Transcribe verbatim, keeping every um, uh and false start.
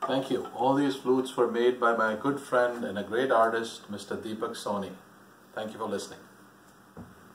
Thank you. All these flutes were made by my good friend and a great artist, Mister Deepak Soni. Thank you for listening.